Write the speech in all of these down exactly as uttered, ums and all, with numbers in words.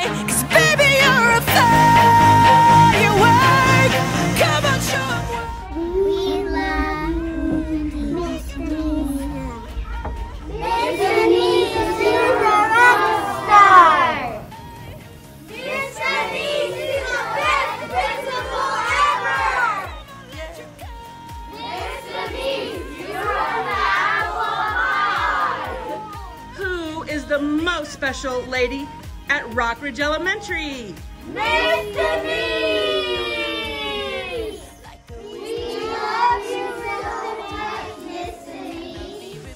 'cause baby, you're a firework. Come on, show 'em what. We love Mister Nina. Mister Nina is a rock star. Mister Nina is the best principal ever. Mister Nina, you're an apple pie. Who is the most special lady at Rockridge Elementary? Mister Nina! We love you so much, Mister Nina.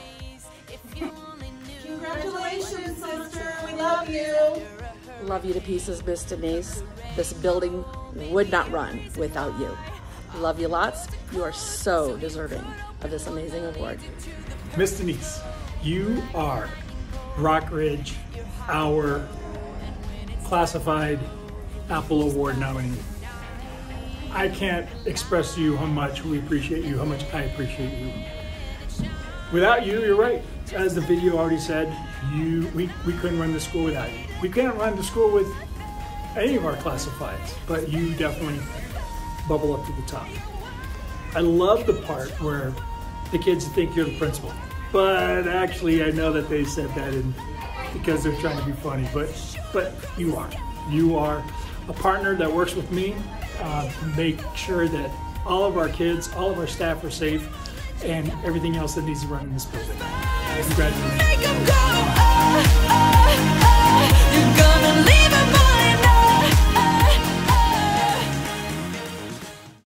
Congratulations, sister. We love you. Love you to pieces, Miss Denise. This building would not run without you. Love you lots. You are so deserving of this amazing award. Miss Denise, you are Rockridge, our classified Apple Award nominee. I can't express to you how much we appreciate you, how much I appreciate you. Without you, you're right. As the video already said, you we, we couldn't run the school without you. We can't run the school with any of our classifieds, but you definitely bubble up to the top. I love the part where the kids think you're the principal, but actually I know that they said that in, because they're trying to be funny, but but you are. You are a partner that works with me uh, to make sure that all of our kids, all of our staff are safe, and everything else that needs to run in this building. Congratulations. Make 'em go, oh, oh.